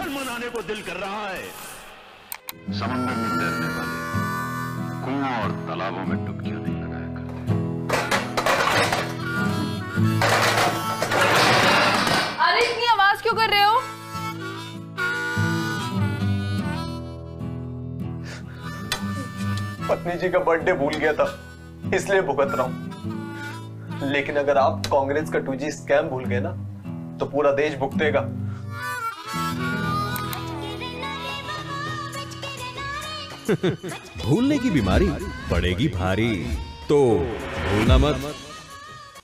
जश्न मनाने को दिल कर रहा है। समंदर में तैरने वाले कुओं और तालाबों में डुबकियां नहीं लगाया करते। अरे इतनी आवाज क्यों कर रहे हो? पत्नी जी का बर्थडे भूल गया था, इसलिए भुगत रहा हूं। लेकिन अगर आप कांग्रेस का 2G स्कैम भूल गए ना, तो पूरा देश भुगतेगा। भूलने की बीमारी पड़ेगी भारी, तो भूलना मत।